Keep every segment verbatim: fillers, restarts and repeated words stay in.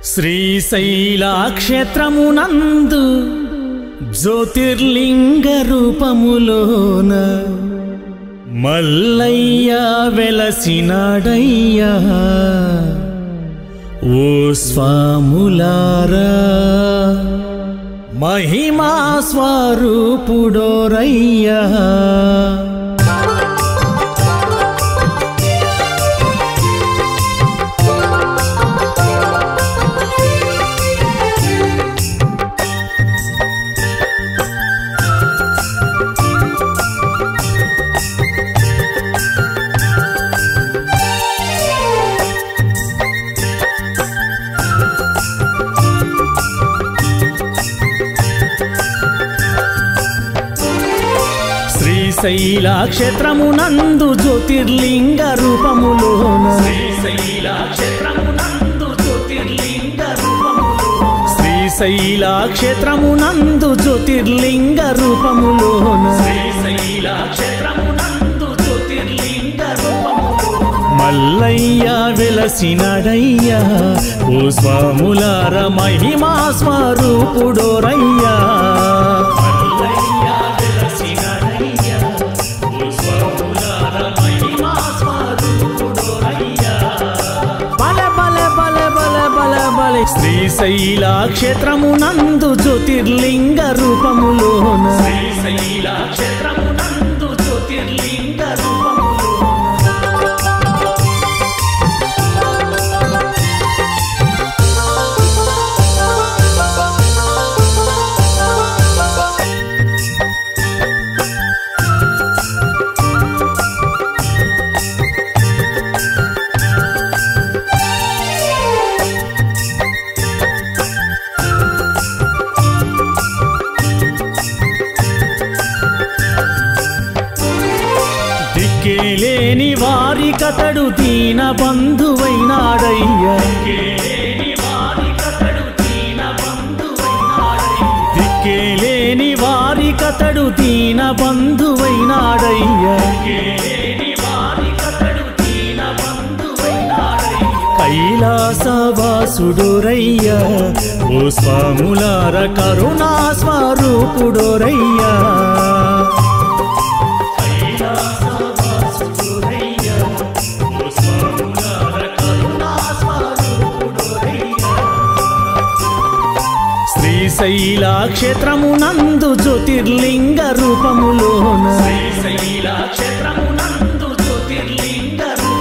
శ్రీశైలక్షేత్రమునందు జ్యోతిర్లింగ రూపములోన మల్లయ్య వెలసినాడయ్యా ఓ స్వాములారా మహిమా స్వరూపుడోరయ్యా శ్రీశైలక్షేత్రమునందు జ్యోతిర్లింగ రూపములోన శ్రీశైలక్షేత్రమునందు జ్యోతిర్లింగ రూపములోన శ్రీశైలక్షేత్రమునందు జ్యోతిర్లింగ రూపములోన శ్రీశైలక్షేత్రమునందు జ్యోతిర్లింగ రూపములోన మల్లయ్య వెలసినాడయ్యా ఓ స్వాములార మహిమా స్వరూపుడోరయ్యా శ్రీశైలక్షేత్రమునందు జ్యోతిర్లింగ రూపములోన శ్రీశైలక్షేత్రమునందు జ్యోతిర్లింగ దిక్కేలేని వారి కతడు దీన బంధువైనాడయ్యా దిక్కేలేని వారి కతడు దీన బంధువైనాడయ్యా కైలాసవాసుడోరయ్యా ఓ స్వాములార కరుణా స్వరూపుడోరయ్యా శ్రీశైలక్షేత్రమునందు జ్యోతిర్లింగ రూపములోన శ్రీశైలక్షేత్రమునందు జ్యోతిర్లింగ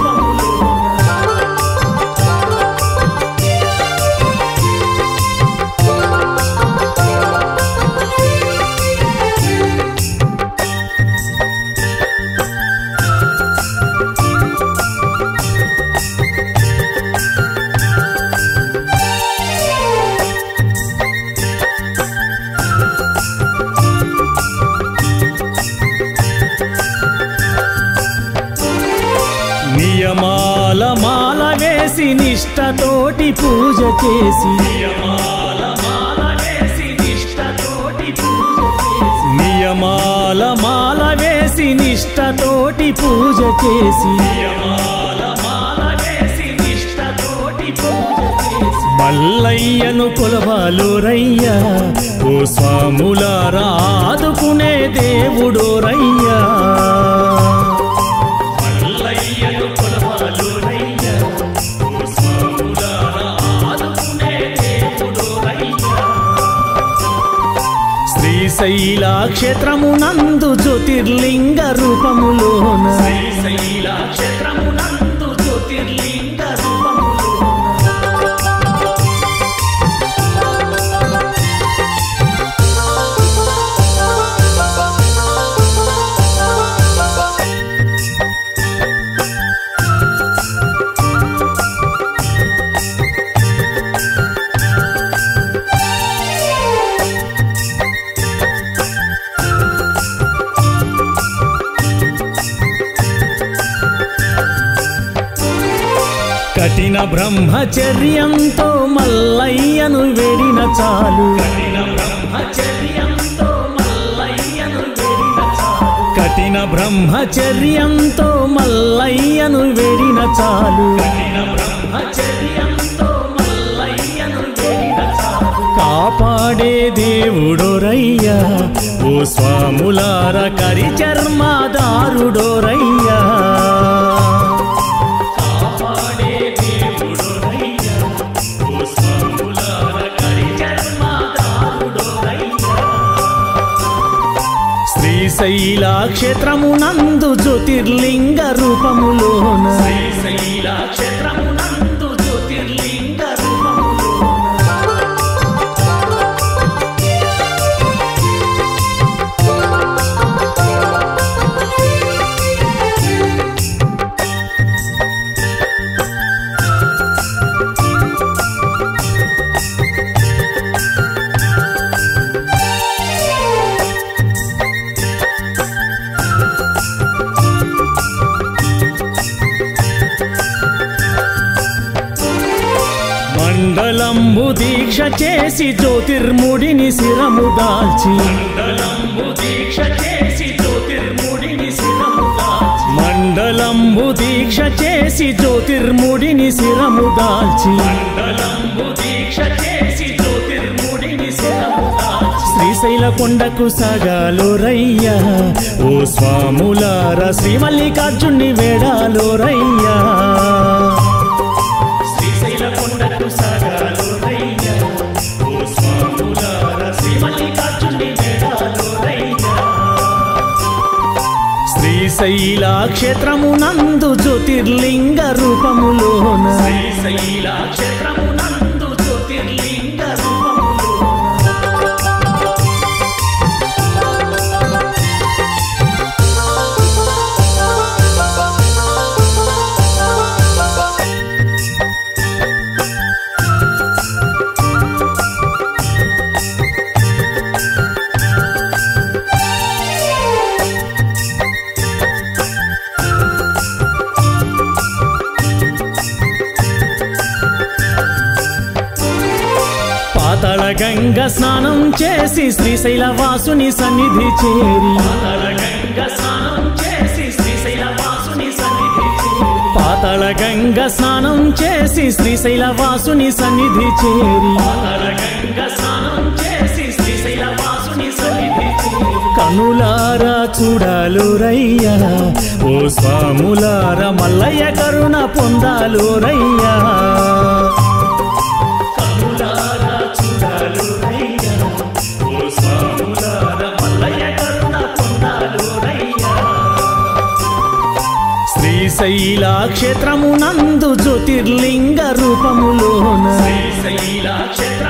నియమాల మాల వేసి నిష్టతోటి పూజ చేసి నియమాల మాల వేసి నిష్టతోటి పూజ చేసి మల్లయ్యను కొలవాలోరయ్యా ఓ స్వాములారా ఆదుకునే దేవుడోరయ్యా శ్రీశైలక్షేత్రమునందు జ్యోతిర్లింగ రూపములోన శ్రీశైలక్షేత్రమునందు జ్యోతిర్లింగ కఠిన బ్రహ్మచర్యంతో మల్లయ్యను వేడిన చాలు కఠిన బ్రహ్మచర్యంతో మల్లయ్యను వేడిన చాలు కఠిన బ్రహ్మచర్యంతో మల్లయ్యను స్వాములార కరి చర్మదారుడోరయ్యా శ్రీశైల క్షేత్రమునందు జ్యోతిర్లింగ రూపములోన శ్రీశైల క్షేత్రమునందు జ్యోతిర్లింగ మండలంబు దీక్ష చేసి జ్యోతిర్ముడిని శిరము దాల్చి మండలంబు దీక్ష చేసి జ్యోతిర్ముడిని శిరము దాల్చి మండలంబు దీక్ష చేసి జ్యోతిర్ముడిని శిరము దాల్చి మండలంబు దీక్ష చేసి జ్యోతిర్ముడిని శిరము దాల్చి శ్రీశైల కొండకు సగాలోరయ్యా ఓ స్వాములార శ్రీ మల్లికార్జుని వేడాలోరయ్యా శ్రీశైల క్షేత్రమునందు జ్యోతిర్లింగ రూపములోన శ్రీశైల క్షేత్రమునందు జ్యోతిర్లింగ పాతాళ గంగ స్నానం చేసి శ్రీశైల వాసుని సన్నిధి చేరి పాతాళ గంగ స్నానం చేసి శ్రీశైల వాసుని సన్నిధి చేరి కనులారా చూడాలోరయ్యా ఓ స్వాములార మల్లయ్య కరుణ పొందాలోరయ్యా శ్రీశైల క్షేత్రమునందు జ్యోతిర్లింగ రూపములోన శ్రీశైల క్షేత్ర